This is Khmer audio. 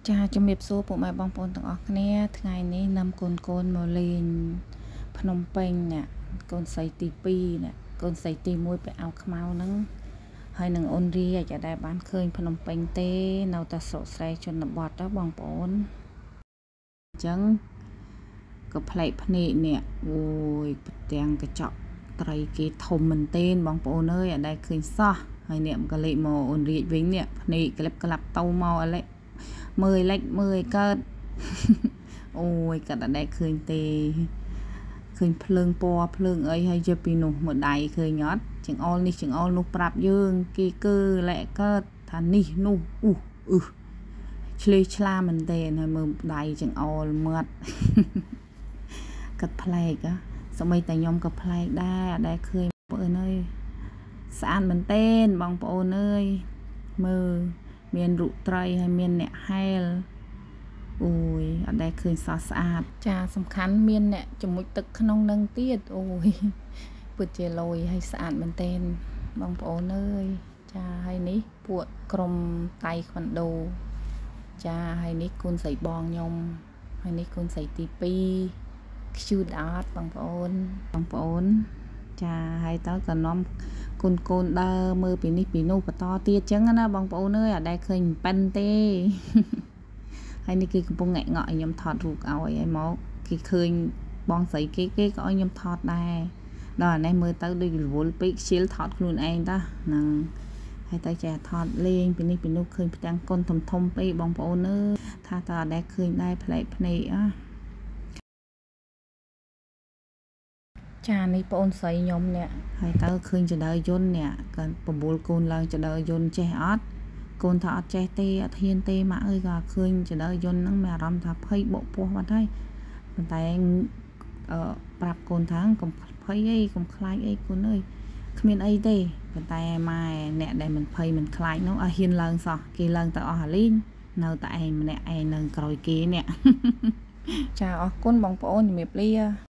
ចាជំរាបសួរពុកម៉ែបងប្អូនទាំងអស់គ្នាថ្ងៃនេះនាំកូនមកលេងភ្នំពេញអ្នកកូនស្រីទី2អ្នកកូនស្រីទី1ไปអោខ្មៅហ្នឹងហើយនឹងអូនរីអាចដែលបានឃើញភ្នំពេញទេនៅតែស្រុកស្រែជនបទទៅបងប្អូនអញ្ចឹងក៏ផ្លែកភ្នែកនេះអូយផ្ទាំងកញ្ចក់ត្រីគេធំមែនទែនបងប្អូនអើយអាចដែលឃើញសោះហើយនេះក៏លេខមកអូនរីវិញនេះភ្នែកក្លាប់ក្លាប់ទៅមកអលេមើលលេចមើលកើតអូយកាត់អត់ដែលឃើញទេឃើញភ្លើងពណ៌ភ្លើងអីហើយយកពីនោះមកដៃឃើញអត់ចង្អុលនេះចង្អុលនោះប្រាប់យើងគេគឺលែកកើតថានេះនោះឆ្លេឆ្លាមែនទេហើយមើលដៃចង្អុលមាត់កាត់ប្លែកស្មីតែខ្ញុំក៏ប្លែកដែរអត់ដែលឃើញបងប្អូនអើយស្អាតមែនទេបងប្អូនអើយមើលមានរុត្រីហើយមានអ្នកហែលអូយអត់ដែលឃើញសោះស្អាតចាសំខាន់មានអ្នកជំមុជទឹកក្នុងនឹងទៀតអូយពិតជាលយហើយស្អាតមែនទែនបងប្អូនអើយចាហើយនេះពួកក្រុមតៃខ្វាន់ដូចាហើយនេះកូនស្រីបងខ្ញុំហើយនេះកូនស្រីទី2 cute អត់បងប្អូនចាហើយតើក៏នាំកូនដើរមើលពីនេះពីនោះបន្តទៀតចឹងណាបងប្អូនអើយអត់ដែលឃើញប៉ិនទេហើយនេះគេកំពុងងក់ឲ្យខ្ញុំថតរូបឲ្យមកគេឃើញបងស្រីគេក៏ឲ្យខ្ញុំថតដែរដល់អានេះមើលទៅដូចរវល់ពេកខ្ជិលថតខ្លួនឯងតាហ្នឹងហើយទៅចេះថតលេងពីនេះពីនោះឃើញផ្ទាំងកូនធំពេកបងប្អូនអើយថាតើអត់ដែលឃើញដែរផ្លែកភ្នែកចានេះបងអូនស្រីខ្ញុំនេះហើយតើឃើញចដើយន្តនេះក៏9កូនឡើងចដើយន្តចេះអត់កូនថាអត់ចេះទេអត់ហ៊ានទេម៉ាក់អើយក៏ឃើញចដើយន្តហ្នឹងមានអារម្មណ៍ថាភ័យបកពោះបាត់ហើយប៉ុន្តែប្រាប់កូនថាកុំភ័យអីកុំខ្លាចអីកូនអើយគ្មានអីទេប៉ុន្តែម៉ែអ្នកដែលមិនភ័យមិនខ្លាចនោះអត់ហ៊ានឡើងសោះគេឡើងទៅអស់អាលីងនៅតែឯងម្នាក់ឯងនៅក្រោយគេនេះចាអរគុណបងប្អូនជំរាបលា